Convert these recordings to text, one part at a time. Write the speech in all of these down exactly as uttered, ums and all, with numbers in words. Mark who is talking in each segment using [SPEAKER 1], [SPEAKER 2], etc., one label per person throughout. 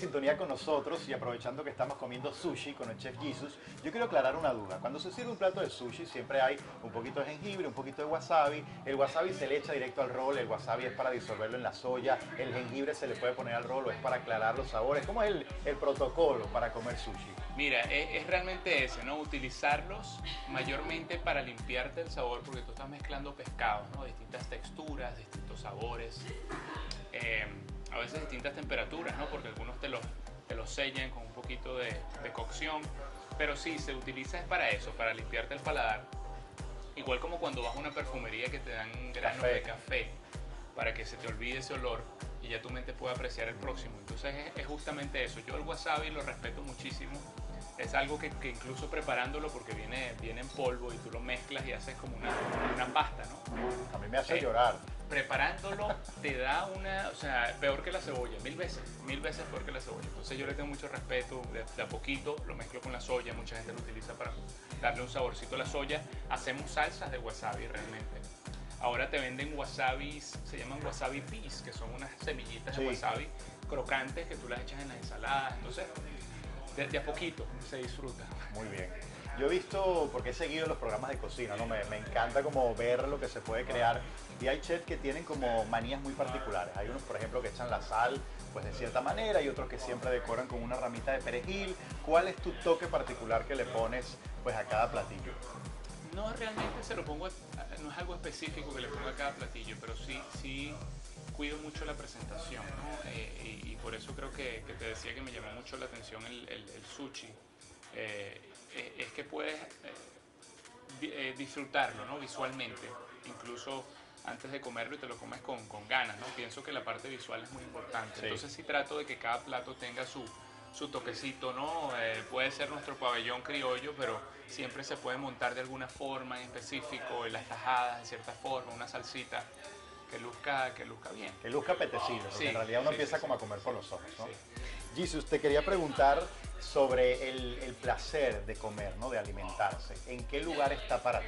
[SPEAKER 1] sintonía con nosotros y aprovechando que estamos comiendo sushi con el chef Jesus, yo quiero aclarar una duda. Cuando se sirve un plato de sushi siempre hay un poquito de jengibre, un poquito de wasabi. El wasabi se le echa directo al rol, el wasabi es para disolverlo en la soya, el jengibre se le puede poner al rol o es para aclarar los sabores. ¿Cómo es el, el protocolo para comer sushi?
[SPEAKER 2] Mira, es, es realmente ese, ¿no? Utilizarlos mayormente para limpiarte el sabor porque tú estás mezclando pescados, ¿no? Distintas texturas, distintos sabores. Eh, a veces distintas temperaturas, ¿no? Porque algunos te los, te los sellan con un poquito de, de cocción, pero sí, se utiliza es para eso, para limpiarte el paladar. Igual como cuando vas a una perfumería que te dan granos
[SPEAKER 1] Café.
[SPEAKER 2] de café, para que se te olvide ese olor y ya tu mente pueda apreciar el próximo. Entonces es, es justamente eso. Yo el wasabi lo respeto muchísimo. Es algo que, que incluso preparándolo, porque viene, viene en polvo y tú lo mezclas y haces como una, una pasta, ¿no?
[SPEAKER 1] A mí me hace
[SPEAKER 2] Eh,
[SPEAKER 1] llorar.
[SPEAKER 2] Preparándolo te da una, o sea, peor que la cebolla, mil veces, mil veces peor que la cebolla. Entonces yo le tengo mucho respeto, de, de a poquito lo mezclo con la soya, mucha gente lo utiliza para darle un saborcito a la soya. Hacemos salsas de wasabi realmente. Ahora te venden wasabis, se llaman wasabi peas, que son unas semillitas
[SPEAKER 1] Sí.
[SPEAKER 2] de wasabi crocantes que tú las echas en las ensaladas. Entonces, de, de a poquito se disfruta.
[SPEAKER 1] Muy bien. Yo he visto, porque he seguido los programas de cocina, ¿no? Me, me encanta como ver lo que se puede crear. Y hay chefs que tienen como manías muy particulares. Hay unos, por ejemplo, que echan la sal pues de cierta manera y otros que siempre decoran con una ramita de perejil. ¿Cuál es tu toque particular que le pones pues a cada platillo?
[SPEAKER 2] No realmente se lo pongo, no es algo específico que le ponga a cada platillo, pero sí, sí cuido mucho la presentación, ¿no? Eh, y, y por eso creo que, que te decía que me llamó mucho la atención el, el, el sushi. Eh, eh, es que puedes eh, di- eh, disfrutarlo, ¿no? Visualmente, incluso antes de comerlo y te lo comes con, con ganas, ¿no? Pienso que la parte visual es muy importante.
[SPEAKER 1] Sí.
[SPEAKER 2] Entonces sí trato de que cada plato tenga su, su toquecito, ¿no? Eh, puede ser nuestro pabellón criollo, pero siempre se puede montar de alguna forma en específico, en las tajadas de cierta forma, una salsita que luzca, que luzca bien.
[SPEAKER 1] Que luzca apetecible, porque
[SPEAKER 2] Sí,
[SPEAKER 1] en realidad uno
[SPEAKER 2] sí,
[SPEAKER 1] empieza
[SPEAKER 2] sí,
[SPEAKER 1] como
[SPEAKER 2] sí.
[SPEAKER 1] a comer por los ojos, ¿no?
[SPEAKER 2] Sí.
[SPEAKER 1] Jesus, te quería preguntar sobre el, el placer de comer, ¿no? De alimentarse. ¿En qué lugar está para ti?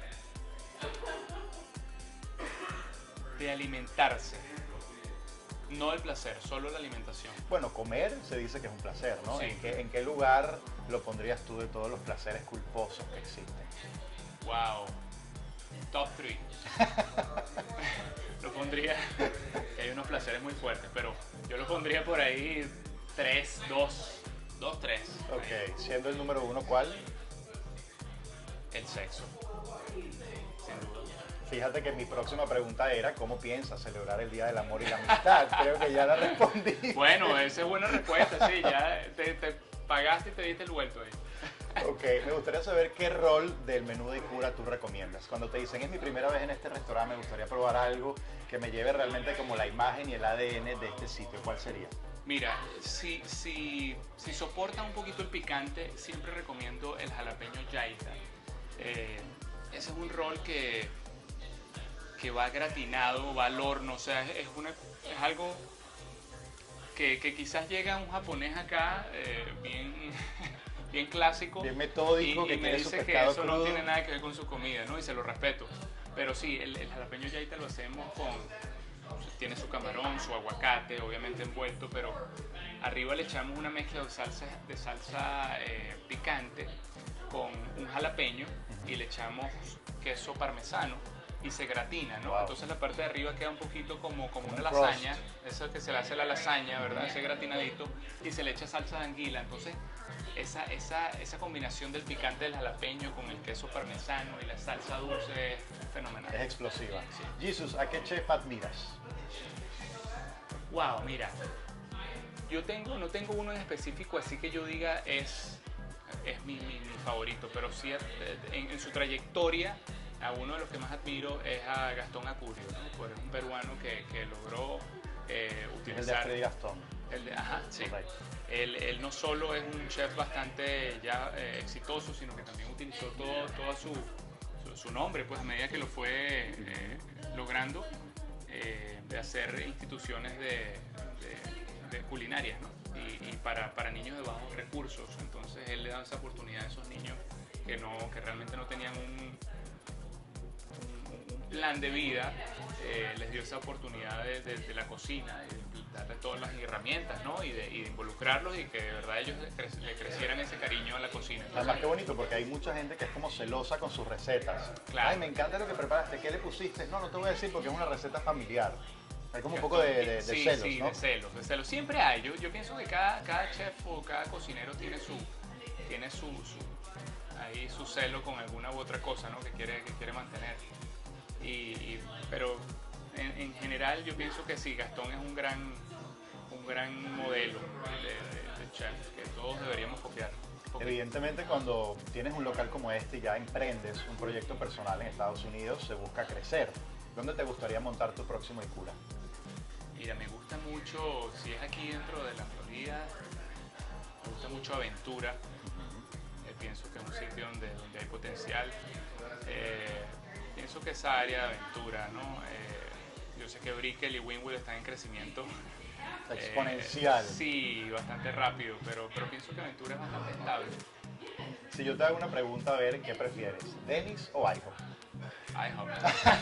[SPEAKER 2] De alimentarse. No el placer, solo la alimentación.
[SPEAKER 1] Bueno, comer se dice que es un placer, ¿no?
[SPEAKER 2] Sí.
[SPEAKER 1] ¿En qué, en qué lugar lo pondrías tú de todos los placeres culposos que existen?
[SPEAKER 2] Wow. Top tres. Lo pondría, que hay unos placeres muy fuertes, pero yo lo pondría por ahí tres, dos, dos, tres.
[SPEAKER 1] Ok, siendo el número uno, ¿cuál?
[SPEAKER 2] El sexo. Sin duda.
[SPEAKER 1] Fíjate que mi próxima pregunta era ¿cómo piensas celebrar el Día del Amor y la Amistad? Creo que ya la respondí.
[SPEAKER 2] Bueno, esa es buena respuesta, sí, ya te, te pagaste y te diste el vuelto ahí.
[SPEAKER 1] Ok, me gustaría saber qué rol del menú de cura tú recomiendas. Cuando te dicen es mi primera vez en este restaurante, me gustaría probar algo que me lleve realmente como la imagen y el A D N de este sitio. ¿Cuál sería?
[SPEAKER 2] Mira, si, si, si soportan un poquito el picante, siempre recomiendo el jalapeño yaita. Eh, ese es un rol que, que va gratinado, va al horno, o sea, es, es una, es algo que, que quizás llega un japonés acá, eh, bien, bien clásico,
[SPEAKER 1] Bien metódico,
[SPEAKER 2] y,
[SPEAKER 1] que
[SPEAKER 2] y me
[SPEAKER 1] quiere su
[SPEAKER 2] dice que
[SPEAKER 1] pescado
[SPEAKER 2] eso
[SPEAKER 1] crudo.
[SPEAKER 2] no tiene nada que ver con su comida, ¿no? Y se lo respeto. Pero sí, el, el jalapeño yaita lo hacemos con, tiene su camarón, su aguacate, obviamente envuelto, pero arriba le echamos una mezcla de salsa, de salsa eh, picante con un jalapeño y le echamos queso parmesano y se gratina, ¿no?
[SPEAKER 1] Wow.
[SPEAKER 2] Entonces la parte de arriba queda un poquito como, como
[SPEAKER 1] Un
[SPEAKER 2] una
[SPEAKER 1] crust.
[SPEAKER 2] lasaña, eso que se le hace a la lasaña, ¿verdad? Ese gratinadito, y se le echa salsa de anguila. Entonces esa, esa, esa combinación del picante del jalapeño con el queso parmesano y la salsa dulce es fenomenal.
[SPEAKER 1] Es explosiva. Jesus, ¿a qué chef admiras?
[SPEAKER 2] Wow, mira, yo tengo, no tengo uno en específico, así que yo diga es, es mi, mi, mi favorito, pero sí en, en su trayectoria, a uno de los que más admiro es a Gastón Acurio, ¿no? Pues es un peruano que, que logró eh,
[SPEAKER 1] Es el de
[SPEAKER 2] utilizar...
[SPEAKER 1] Freddy Gastón.
[SPEAKER 2] El de, ajá, sí.
[SPEAKER 1] Correcto.
[SPEAKER 2] Él, él no solo es un chef bastante ya eh, exitoso, sino que también utilizó todo, todo su, su, su nombre, pues a medida que lo fue eh, logrando, eh, de hacer instituciones de, de, de culinarias, ¿no? Y, y para, para niños de bajos recursos. Entonces él le da esa oportunidad a esos niños que, no, que realmente no tenían un, un, un plan de vida, eh, les dio esa oportunidad de, de, de la cocina, de darle todas las herramientas, ¿no? Y de, y de involucrarlos y que de verdad ellos le, cre le crecieran ese cariño a la cocina.
[SPEAKER 1] Además, qué bonito, porque hay mucha gente que es como celosa con sus recetas.
[SPEAKER 2] Claro.
[SPEAKER 1] Ay, me encanta lo que preparaste, ¿qué le pusiste? No, no te voy a decir porque es una receta familiar. Hay como un poco de, de, de
[SPEAKER 2] sí,
[SPEAKER 1] celos,
[SPEAKER 2] sí,
[SPEAKER 1] ¿no?
[SPEAKER 2] de celos, de celos. Siempre hay. Yo, yo pienso que cada, cada chef o cada cocinero tiene su, tiene su, su, ahí su celo con alguna u otra cosa, ¿no? Que quiere, que quiere mantener. Y, y, pero en, en general yo pienso que sí, Gastón es un gran, un gran modelo de, de, de chef que todos deberíamos copiar.
[SPEAKER 1] Evidentemente, cuando tienes un local como este y ya emprendes un proyecto personal en Estados Unidos, se busca crecer. ¿Dónde te gustaría montar tu próximo Icura?
[SPEAKER 2] Mira, me gusta mucho, si es aquí dentro de la Florida, me gusta mucho Aventura. Uh-huh. eh, pienso que es un sitio donde, donde hay potencial. Eh, pienso que esa área de Aventura, ¿no? Eh, yo sé que Brickell y Wynwood están en crecimiento
[SPEAKER 1] exponencial.
[SPEAKER 2] Eh, sí, bastante rápido, pero, pero pienso que Aventura es bastante estable.
[SPEAKER 1] Si yo te hago una pregunta, a ver, ¿qué prefieres? ¿Denny's o IHOP?
[SPEAKER 2] IHOP.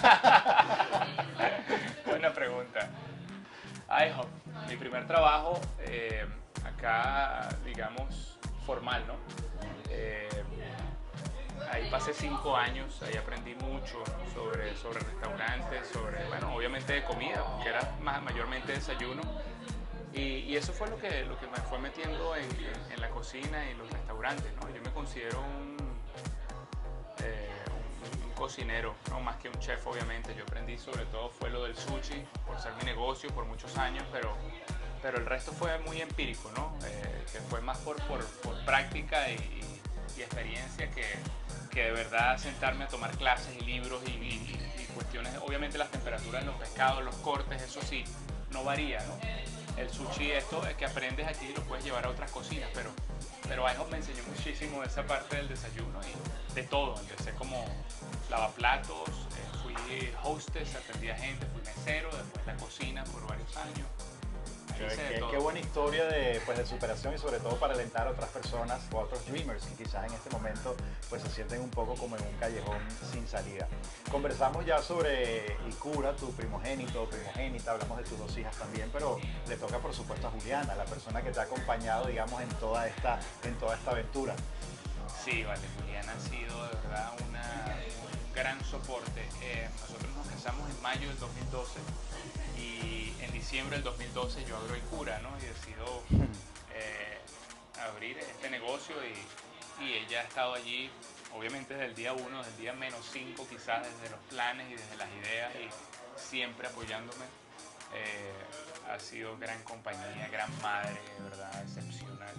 [SPEAKER 2] Buena pregunta. IHOP, mi primer trabajo eh, acá, digamos, formal, ¿no? Eh, ahí pasé cinco años, ahí aprendí mucho sobre, sobre restaurantes, sobre, bueno, obviamente de comida, que era más, mayormente desayuno. Y, y eso fue lo que, lo que me fue metiendo en, en, en la cocina y los restaurantes, ¿no? Yo me considero un, eh, un, un cocinero, no más que un chef, obviamente. Yo aprendí sobre todo fue lo del sushi, por ser mi negocio por muchos años, pero, pero el resto fue muy empírico, ¿no? Eh, que fue más por, por, por práctica y, y, y experiencia que, que de verdad sentarme a tomar clases y libros y, y, y cuestiones. Obviamente las temperaturas de los pescados, los cortes, eso sí, no varía, ¿no? El sushi, esto es que aprendes aquí y lo puedes llevar a otras cocinas, pero, pero IHOP me enseñó muchísimo de esa parte del desayuno y de todo. Empecé como lavaplatos, eh, fui hostess, atendí a gente, fui mesero, después la cocina por varios años.
[SPEAKER 1] Qué, qué buena historia de, pues, de superación y sobre todo para alentar a otras personas o a otros dreamers que quizás en este momento pues, se sienten un poco como en un callejón sin salida. Conversamos ya sobre Icura, tu primogénito o primogénita, hablamos de tus dos hijas también, pero le toca por supuesto a Juliana, la persona que te ha acompañado digamos en toda esta, en toda esta aventura.
[SPEAKER 2] Sí, vale, Juliana ha sido de verdad una, un gran soporte. Eh, nosotros nos casamos en mayo del dos mil doce. Y en diciembre del dos mil doce yo abro Icura, ¿no? Y decido eh, abrir este negocio y, y ella ha estado allí, obviamente desde el día uno, desde el día menos cinco quizás, desde los planes y desde las ideas y siempre apoyándome. Eh, ha sido gran compañía, gran madre, de verdad, excepcional.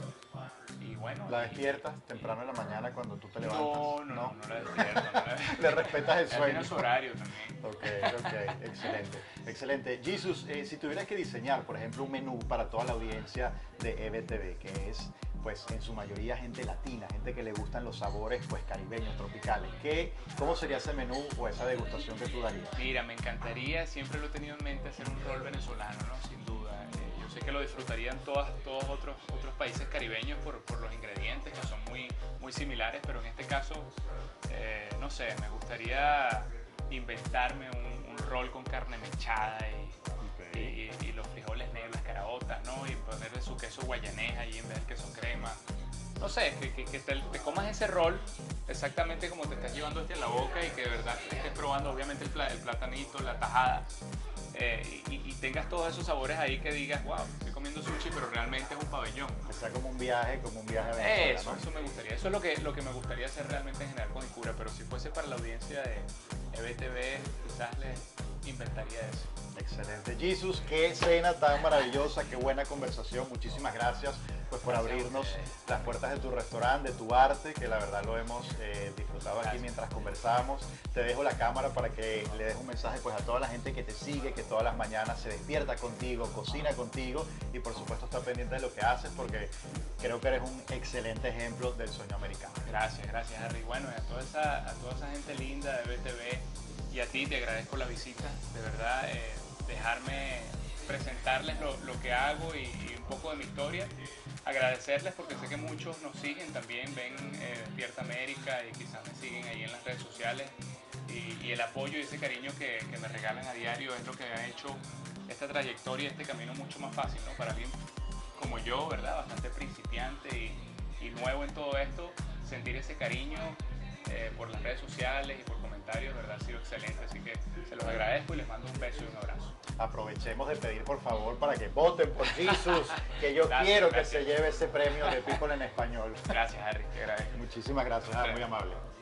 [SPEAKER 2] Y bueno,
[SPEAKER 1] ¿La despiertas temprano en la mañana cuando tú te levantas?
[SPEAKER 2] No, no, no, no la despierto. No la despierto.
[SPEAKER 1] ¿Le respetas el sueño?
[SPEAKER 2] Tiene su horario también.
[SPEAKER 1] Ok, ok, excelente, excelente. Jesus, eh, si tuvieras que diseñar, por ejemplo, un menú para toda la audiencia de E B T V, que es, pues, en su mayoría gente latina, gente que le gustan los sabores, pues, caribeños, tropicales, ¿qué, ¿cómo sería ese menú o esa degustación que tú darías?
[SPEAKER 2] Mira, me encantaría, siempre lo he tenido en mente, hacer un rol venezolano, ¿no? Sin duda. Eh, yo sé que lo disfrutarían todas, todos otros, otros países caribeños por, por los ingredientes, que son muy, muy similares, pero en este caso, eh, no sé, me gustaría inventarme un, un rol con carne mechada y, okay. y, y, y los frijoles negros, las caraotas, ¿no? Y ponerle su queso guayanés allí en vez del queso crema. No sé, que, que, que te, te comas ese rol exactamente como te estás llevando este en la boca y que de verdad estés probando obviamente el, pla, el platanito, la tajada eh, y, y tengas todos esos sabores ahí que digas, wow, estoy comiendo sushi pero realmente es un pabellón.
[SPEAKER 1] Que sea como un viaje, como un viaje a Venezuela,
[SPEAKER 2] Eso, ¿no? Eso me gustaría, eso es lo que, lo que me gustaría hacer realmente en general con Icura, pero si fuese para la audiencia de E B T V quizás les inventaría eso.
[SPEAKER 1] Excelente. Jesus, qué cena tan maravillosa, qué buena conversación. Muchísimas gracias pues, por
[SPEAKER 2] gracias
[SPEAKER 1] abrirnos las puertas de tu restaurante, de tu arte, que la verdad lo hemos eh, disfrutado
[SPEAKER 2] gracias.
[SPEAKER 1] Aquí mientras conversamos. Te dejo la cámara para que le des un mensaje pues, a toda la gente que te sigue, que todas las mañanas se despierta contigo, cocina contigo y por supuesto está pendiente de lo que haces porque creo que eres un excelente ejemplo del sueño americano.
[SPEAKER 2] Gracias, gracias Harry. Bueno, y a toda esa, a toda esa gente linda de E B T V y a ti te agradezco la visita, de verdad. Eh, dejarme presentarles lo, lo que hago y, y un poco de mi historia, agradecerles porque sé que muchos nos siguen también, ven eh, Despierta América y quizás me siguen ahí en las redes sociales y, y el apoyo y ese cariño que, que me regalan a diario es lo que ha hecho esta trayectoria, este camino mucho más fácil, ¿no? Para alguien como yo, ¿verdad? Bastante principiante y, y nuevo en todo esto, sentir ese cariño eh, por las redes sociales y por comentarios, ¿verdad? Ha sido excelente, así que se los agradezco y les mando un beso y un abrazo.
[SPEAKER 1] Aprovechemos de pedir por favor para que voten por Jesus, que yo
[SPEAKER 2] Gracias,
[SPEAKER 1] quiero
[SPEAKER 2] gracias.
[SPEAKER 1] que se lleve ese premio de People en español.
[SPEAKER 2] Gracias, Harry, te agradezco.
[SPEAKER 1] Muchísimas gracias, muy amable.